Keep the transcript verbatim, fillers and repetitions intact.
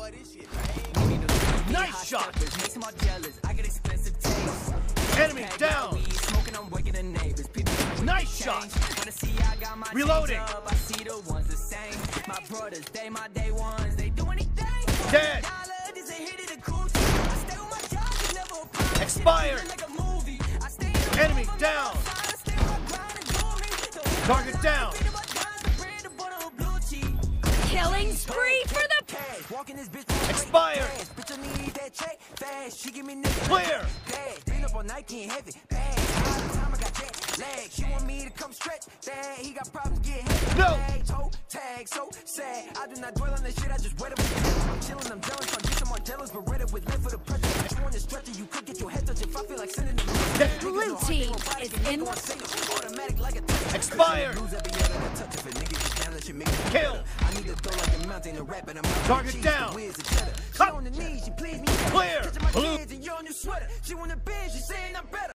Nice shot. Enemy down. Nice shot. Reloading. Dead. Expired. Enemy down. Target down. Killing spree for the expired. Clear. No. Tag so sad. I do not dwell on this shit. I just wait up. I'm chilling. I'm jealous. I'm just more jealous, but ready with life for the pressure. You want to stretch it, you could get your head touched if I feel like sending them. The blue team is in. Expired. Kill. Target down. Cut. Clear. Blue.